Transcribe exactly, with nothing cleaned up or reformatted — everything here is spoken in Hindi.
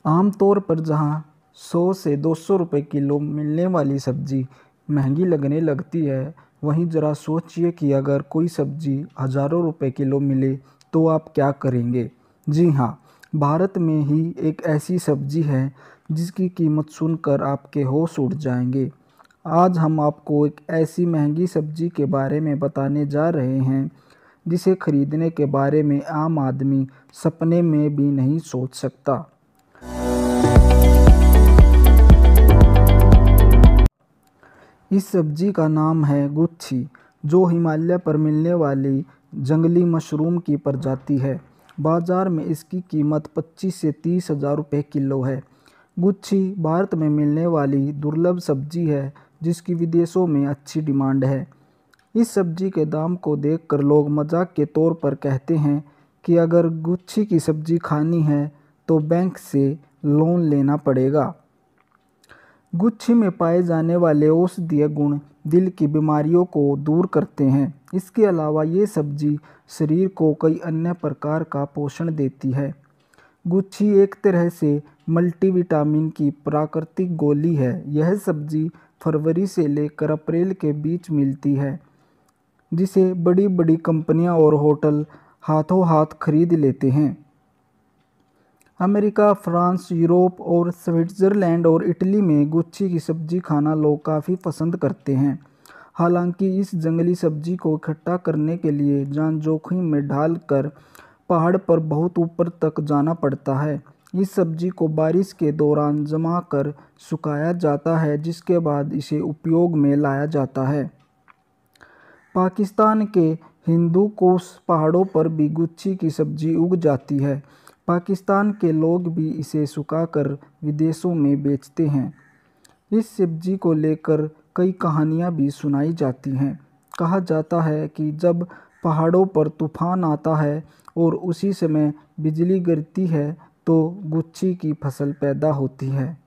आमतौर पर जहां सौ से दो सौ रुपये किलो मिलने वाली सब्ज़ी महंगी लगने लगती है, वहीं ज़रा सोचिए कि अगर कोई सब्ज़ी हज़ारों रुपये किलो मिले तो आप क्या करेंगे? जी हाँ, भारत में ही एक ऐसी सब्ज़ी है जिसकी कीमत सुनकर आपके होश उड़ जाएंगे। आज हम आपको एक ऐसी महंगी सब्ज़ी के बारे में बताने जा रहे हैं जिसे खरीदने के बारे में आम आदमी सपने में भी नहीं सोच सकता। इस सब्जी का नाम है गुच्छी, जो हिमालय पर मिलने वाली जंगली मशरूम की प्रजाति है। बाजार में इसकी कीमत पच्चीस से तीस हज़ार रुपये किलो है। गुच्छी भारत में मिलने वाली दुर्लभ सब्जी है जिसकी विदेशों में अच्छी डिमांड है। इस सब्जी के दाम को देखकर लोग मजाक के तौर पर कहते हैं कि अगर गुच्छी की सब्जी खानी है तो बैंक से लोन लेना पड़ेगा। गुच्छी में पाए जाने वाले औषधीय गुण दिल की बीमारियों को दूर करते हैं। इसके अलावा ये सब्जी शरीर को कई अन्य प्रकार का पोषण देती है। गुच्छी एक तरह से मल्टीविटामिन की प्राकृतिक गोली है। यह सब्जी फरवरी से लेकर अप्रैल के बीच मिलती है, जिसे बड़ी बड़ी कंपनियां और होटल हाथों हाथ खरीद लेते हैं। अमेरिका, फ्रांस, यूरोप और स्विट्ज़रलैंड और इटली में गुच्छी की सब्ज़ी खाना लोग काफ़ी पसंद करते हैं। हालांकि इस जंगली सब्ज़ी को इकट्ठा करने के लिए जान जोखिम में डालकर पहाड़ पर बहुत ऊपर तक जाना पड़ता है। इस सब्ज़ी को बारिश के दौरान जमा कर सुखाया जाता है, जिसके बाद इसे उपयोग में लाया जाता है। पाकिस्तान के हिंदू कुश पहाड़ों पर भी गुच्छी की सब्ज़ी उग जाती है। पाकिस्तान के लोग भी इसे सुखाकर विदेशों में बेचते हैं। इस सब्जी को लेकर कई कहानियाँ भी सुनाई जाती हैं। कहा जाता है कि जब पहाड़ों पर तूफान आता है और उसी समय बिजली गिरती है तो गुच्छी की फसल पैदा होती है।